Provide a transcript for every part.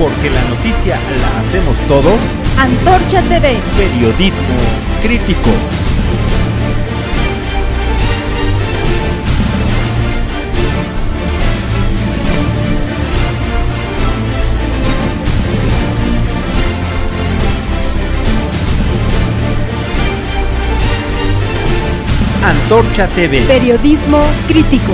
porque la noticia la hacemos todos. Antorcha TV. Periodismo crítico. Antorcha TV. Periodismo crítico.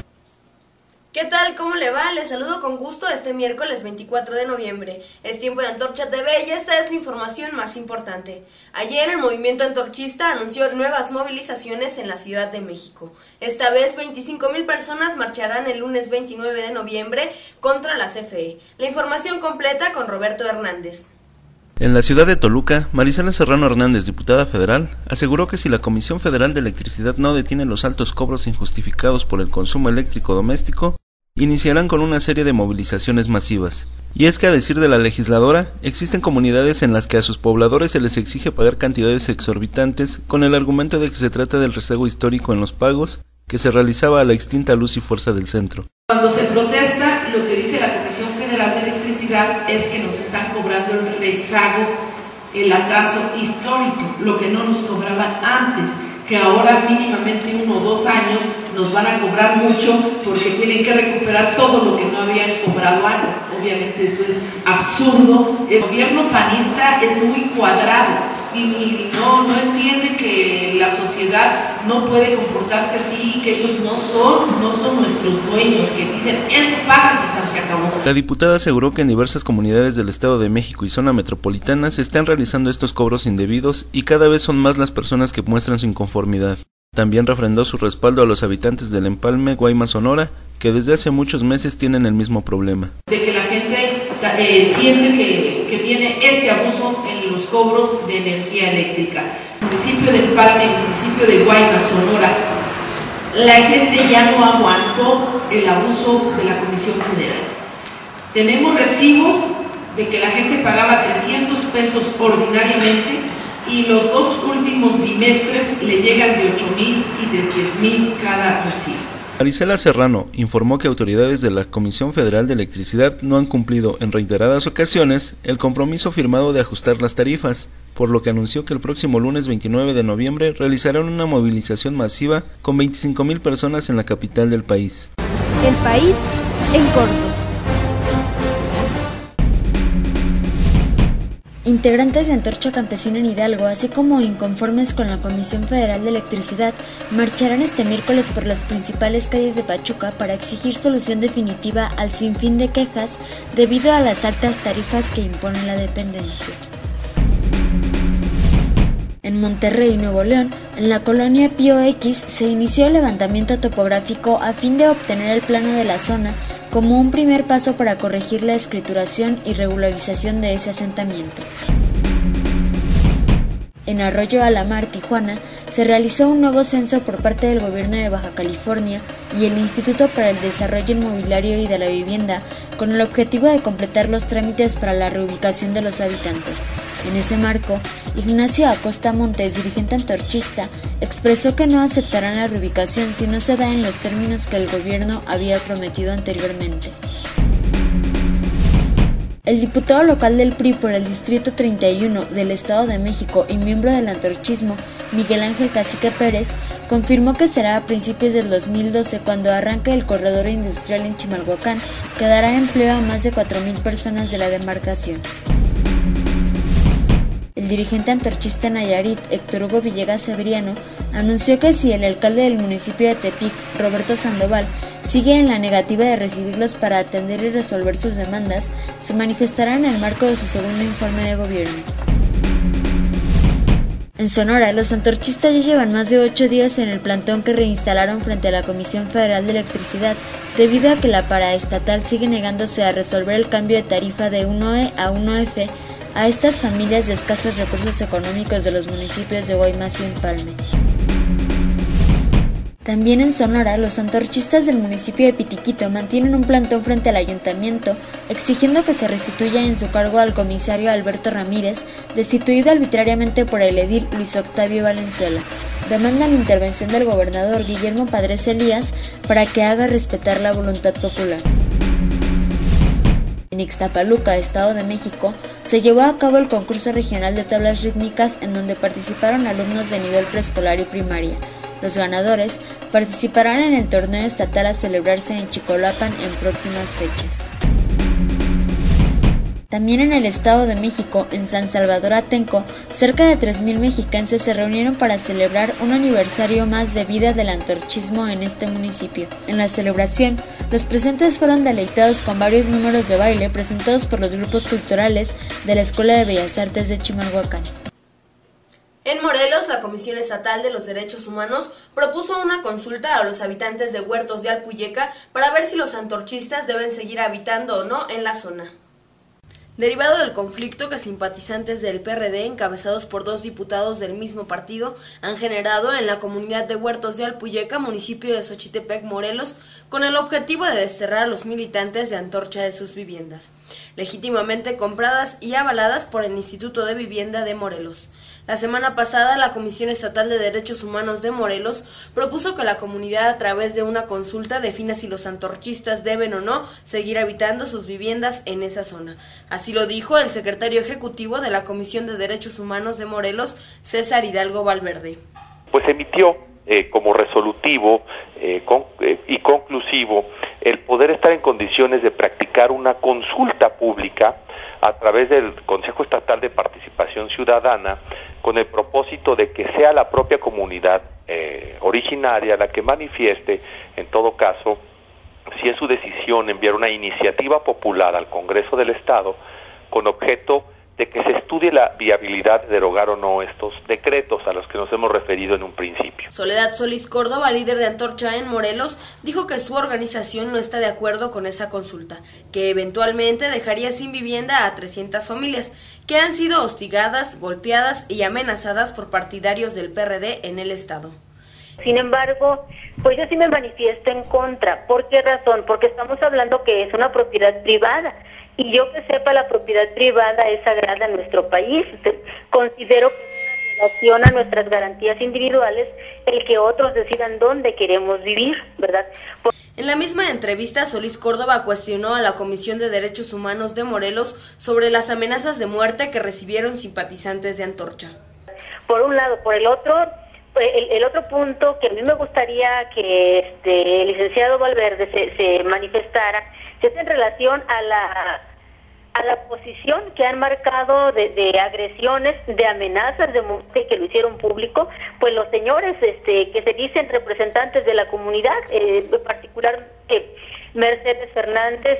¿Qué tal? ¿Cómo le va? Les saludo con gusto este miércoles 24 de noviembre. Es tiempo de Antorcha TV y esta es la información más importante. Ayer el movimiento antorchista anunció nuevas movilizaciones en la Ciudad de México. Esta vez 25,000 personas marcharán el lunes 29 de noviembre contra la CFE. La información completa con Roberto Hernández. En la ciudad de Toluca, Marisela Serrano Hernández, diputada federal, aseguró que si la Comisión Federal de Electricidad no detiene los altos cobros injustificados por el consumo eléctrico doméstico, iniciarán con una serie de movilizaciones masivas. Y es que, a decir de la legisladora, existen comunidades en las que a sus pobladores se les exige pagar cantidades exorbitantes con el argumento de que se trata del rezago histórico en los pagos que se realizaba a la extinta Luz y Fuerza del Centro. Cuando se protesta, lo que dice la Comisión Federal de Electricidad es que nos están cobrando el rezago, el atraso histórico, lo que no nos cobraban antes, que ahora mínimamente 1 o 2 años nos van a cobrar mucho porque tienen que recuperar todo lo que no habían cobrado antes. Obviamente eso es absurdo. El gobierno panista es muy cuadrado y no entiende que la sociedad no puede comportarse así, que ellos no son nuestros dueños, que dicen, esto pagas y se acabó. La diputada aseguró que en diversas comunidades del Estado de México y zona metropolitana se están realizando estos cobros indebidos y cada vez son más las personas que muestran su inconformidad. También refrendó su respaldo a los habitantes del Empalme, Guaymas, Sonora, que desde hace muchos meses tienen el mismo problema. De que la gente siente que tiene este abuso en los cobros de energía eléctrica. El municipio de Empalme, el municipio de Guaymas, Sonora, la gente ya no aguantó el abuso de la Comisión Federal. Tenemos recibos de que la gente pagaba 300 pesos ordinariamente y los 2 últimos bimestres le llegan de 8,000 y de 10,000 cada recibo. Marisela Serrano informó que autoridades de la Comisión Federal de Electricidad no han cumplido en reiteradas ocasiones el compromiso firmado de ajustar las tarifas, por lo que anunció que el próximo lunes 29 de noviembre realizarán una movilización masiva con 25,000 personas en la capital del país. El país en corto. Integrantes de Antorcha Campesina en Hidalgo, así como inconformes con la Comisión Federal de Electricidad, marcharán este miércoles por las principales calles de Pachuca para exigir solución definitiva al sinfín de quejas debido a las altas tarifas que impone la dependencia. En Monterrey, Nuevo León, en la colonia Pío X, se inició el levantamiento topográfico a fin de obtener el plano de la zona como un primer paso para corregir la escrituración y regularización de ese asentamiento. En Arroyo Alamar, Tijuana, se realizó un nuevo censo por parte del gobierno de Baja California y el Instituto para el Desarrollo Inmobiliario y de la Vivienda, con el objetivo de completar los trámites para la reubicación de los habitantes. En ese marco, Ignacio Acosta Montes, dirigente antorchista, expresó que no aceptarán la reubicación si no se da en los términos que el gobierno había prometido anteriormente. El diputado local del PRI por el Distrito 31 del Estado de México y miembro del antorchismo, Miguel Ángel Cacique Pérez, confirmó que será a principios del 2012 cuando arranque el corredor industrial en Chimalhuacán, que dará empleo a más de 4,000 personas de la demarcación. El dirigente antorchista Nayarit, Héctor Hugo Villegas Severiano, anunció que si el alcalde del municipio de Tepic, Roberto Sandoval, sigue en la negativa de recibirlos para atender y resolver sus demandas, se manifestará en el marco de su segundo informe de gobierno. En Sonora, los antorchistas ya llevan más de 8 días en el plantón que reinstalaron frente a la Comisión Federal de Electricidad, debido a que la paraestatal sigue negándose a resolver el cambio de tarifa de 1E a 1F a estas familias de escasos recursos económicos de los municipios de Guaymas y Empalme. También en Sonora, los antorchistas del municipio de Pitiquito mantienen un plantón frente al ayuntamiento, exigiendo que se restituya en su cargo al comisario Alberto Ramírez, destituido arbitrariamente por el edil Luis Octavio Valenzuela. Demandan la intervención del gobernador Guillermo Padres Elías para que haga respetar la voluntad popular. En Ixtapaluca, Estado de México, se llevó a cabo el concurso regional de tablas rítmicas en donde participaron alumnos de nivel preescolar y primaria. Los ganadores participarán en el torneo estatal a celebrarse en Chicolapan en próximas fechas. También en el Estado de México, en San Salvador Atenco, cerca de 3,000 mexiquenses se reunieron para celebrar un aniversario más de vida del antorchismo en este municipio. En la celebración, los presentes fueron deleitados con varios números de baile presentados por los grupos culturales de la Escuela de Bellas Artes de Chimalhuacán. En Morelos, la Comisión Estatal de los Derechos Humanos propuso una consulta a los habitantes de Huertos de Alpuyeca para ver si los antorchistas deben seguir habitando o no en la zona. Derivado del conflicto que simpatizantes del PRD, encabezados por 2 diputados del mismo partido, han generado en la comunidad de Huertos de Alpuyeca, municipio de Xochitepec, Morelos, con el objetivo de desterrar a los militantes de antorcha de sus viviendas, legítimamente compradas y avaladas por el Instituto de Vivienda de Morelos. La semana pasada, la Comisión Estatal de Derechos Humanos de Morelos propuso que la comunidad, a través de una consulta, defina si los antorchistas deben o no seguir habitando sus viviendas en esa zona. Así lo dijo el secretario ejecutivo de la Comisión de Derechos Humanos de Morelos, César Hidalgo Valverde. Pues emitió como resolutivo y conclusivo el poder estar en condiciones de practicar una consulta pública a través del Consejo Estatal de Participación Ciudadana, con el propósito de que sea la propia comunidad originaria la que manifieste, en todo caso, si es su decisión enviar una iniciativa popular al Congreso del Estado con objeto de que se estudie la viabilidad de derogar o no estos decretos a los que nos hemos referido en un principio. Soledad Solís Córdoba, líder de Antorcha en Morelos, dijo que su organización no está de acuerdo con esa consulta, que eventualmente dejaría sin vivienda a 300 familias que han sido hostigadas, golpeadas y amenazadas por partidarios del PRD en el estado. Sin embargo, pues yo sí me manifiesto en contra. ¿Por qué razón? Porque estamos hablando que es una propiedad privada. Y yo que sepa, la propiedad privada es sagrada en nuestro país. Considero que es una violación a nuestras garantías individuales el que otros decidan dónde queremos vivir, ¿verdad? En la misma entrevista, Solís Córdoba cuestionó a la Comisión de Derechos Humanos de Morelos sobre las amenazas de muerte que recibieron simpatizantes de Antorcha. Por un lado. Por el otro, el otro punto que a mí me gustaría que el licenciado Valverde se manifestara es en relación a la posición que han marcado de agresiones, de amenazas de muerte que lo hicieron público, pues los señores que se dicen representantes de la comunidad, en particular Mercedes Fernández,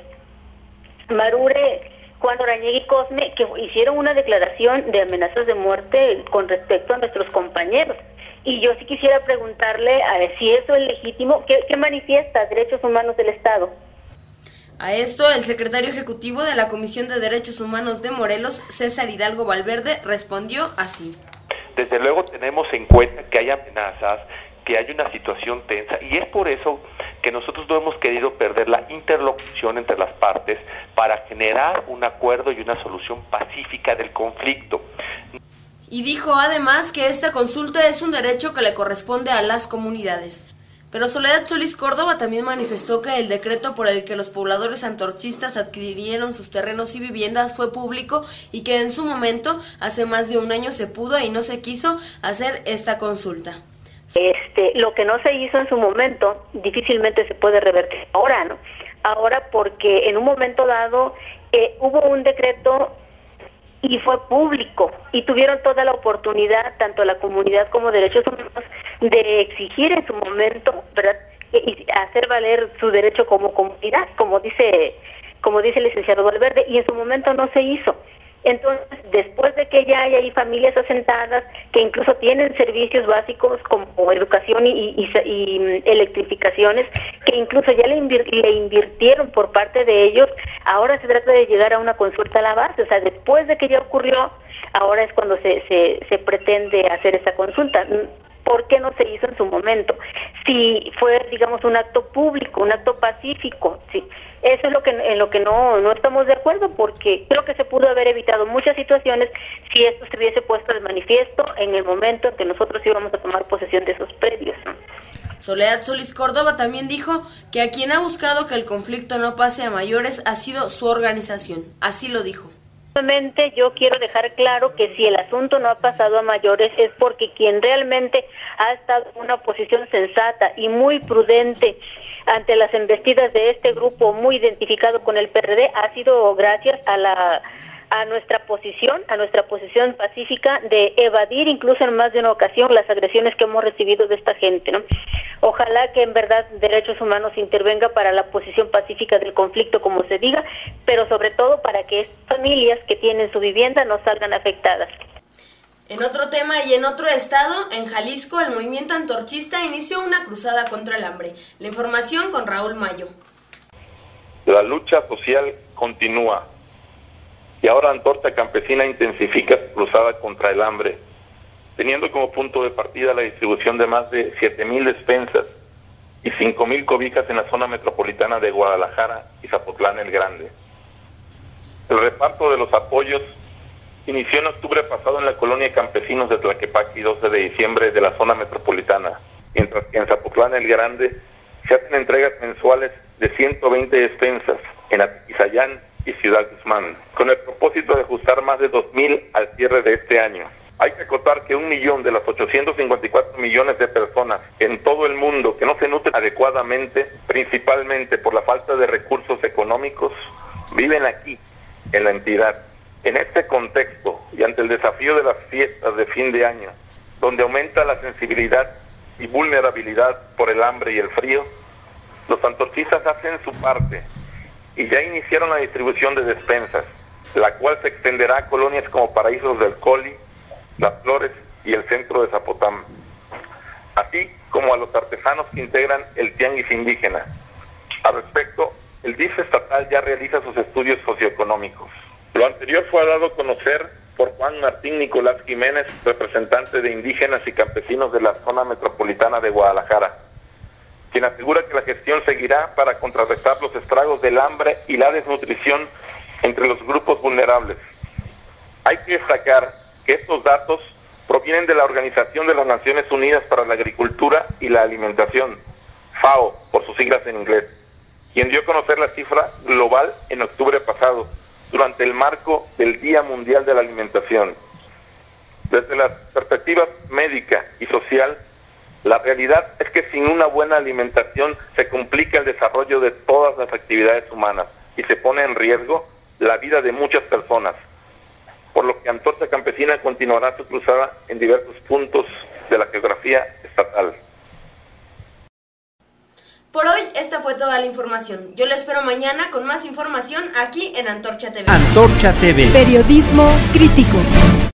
Marure, Juan Orañegui y Cosme, que hicieron una declaración de amenazas de muerte con respecto a nuestros compañeros. Y yo sí quisiera preguntarle si eso es legítimo. ¿Qué manifiesta Derechos Humanos del Estado? A esto, el secretario ejecutivo de la Comisión de Derechos Humanos de Morelos, César Hidalgo Valverde, respondió así. Desde luego tenemos en cuenta que hay amenazas, que hay una situación tensa, y es por eso que nosotros no hemos querido perder la interlocución entre las partes para generar un acuerdo y una solución pacífica del conflicto. Y dijo además que esta consulta es un derecho que le corresponde a las comunidades. Pero Soledad Solís Córdoba también manifestó que el decreto por el que los pobladores antorchistas adquirieron sus terrenos y viviendas fue público y que en su momento, hace más de un año, se pudo y no se quiso hacer esta consulta. Lo que no se hizo en su momento difícilmente se puede revertir ahora, ¿no? Ahora porque en un momento dado hubo un decreto y fue público y tuvieron toda la oportunidad, tanto la comunidad como Derechos Humanos, de exigir en su momento, ¿verdad?, y hacer valer su derecho como comunidad, como dice el licenciado Valverde, y en su momento no se hizo. Entonces, después de que ya hay ahí familias asentadas que incluso tienen servicios básicos como educación y electrificaciones, que incluso ya le invirtieron por parte de ellos, ahora se trata de llegar a una consulta a la base. O sea, después de que ya ocurrió, ahora es cuando se pretende hacer esa consulta. ¿Por qué no se hizo en su momento? Si fue, digamos, un acto público, un acto pacífico, sí. Eso es en lo que no estamos de acuerdo, porque creo que se pudo haber evitado muchas situaciones si esto se hubiese puesto de manifiesto en el momento en que nosotros íbamos a tomar posesión de esos predios, ¿no? Soledad Solís Córdoba también dijo que a quien ha buscado que el conflicto no pase a mayores ha sido su organización. Así lo dijo. Nuevamente yo quiero dejar claro que si el asunto no ha pasado a mayores es porque quien realmente ha estado en una posición sensata y muy prudente ante las embestidas de este grupo muy identificado con el PRD ha sido gracias a nuestra posición pacífica de evadir incluso en más de una ocasión las agresiones que hemos recibido de esta gente, ¿no? Ojalá que en verdad Derechos Humanos intervenga para la posición pacífica del conflicto, como se diga, pero sobre todo para que estas familias que tienen su vivienda no salgan afectadas. En otro tema y en otro estado, en Jalisco, el movimiento antorchista inició una cruzada contra el hambre. La información con Raúl Mayo. La lucha social continúa y ahora Antorcha Campesina intensifica su cruzada contra el hambre, teniendo como punto de partida la distribución de más de 7,000 despensas y 5,000 cobijas en la zona metropolitana de Guadalajara y Zapotlán el Grande. El reparto de los apoyos inició en octubre pasado en la colonia Campesinos de Tlaquepaque y 12 de diciembre de la zona metropolitana, mientras que en Zapotlán el Grande se hacen entregas mensuales de 120 despensas en Atizayán y Ciudad Guzmán, con el propósito de ajustar más de 2,000 al cierre de este año. Hay que acotar que 1 millón de las 854 millones de personas en todo el mundo que no se nutren adecuadamente, principalmente por la falta de recursos económicos, viven aquí, en la entidad. En este contexto y ante el desafío de las fiestas de fin de año, donde aumenta la sensibilidad y vulnerabilidad por el hambre y el frío, los antorchistas hacen su parte y ya iniciaron la distribución de despensas, la cual se extenderá a colonias como Paraísos del Coli, Las Flores y el centro de Zapotlán, así como a los artesanos que integran el tianguis indígena. Al respecto, el DIF estatal ya realiza sus estudios socioeconómicos. Lo anterior fue dado a conocer por Juan Martín Nicolás Jiménez, representante de indígenas y campesinos de la zona metropolitana de Guadalajara, quien asegura que la gestión seguirá para contrarrestar los estragos del hambre y la desnutrición entre los grupos vulnerables. Hay que destacar que estos datos provienen de la Organización de las Naciones Unidas para la Agricultura y la Alimentación, FAO, por sus siglas en inglés, quien dio a conocer la cifra global en octubre pasado, durante el marco del Día Mundial de la Alimentación. Desde la perspectiva médica y social, la realidad es que sin una buena alimentación se complica el desarrollo de todas las actividades humanas y se pone en riesgo la vida de muchas personas, por lo que Antorcha Campesina continuará su cruzada en diversos puntos de la geografía estatal. Por hoy, esta fue toda la información. Yo les espero mañana con más información aquí en Antorcha TV. Antorcha TV. Periodismo crítico.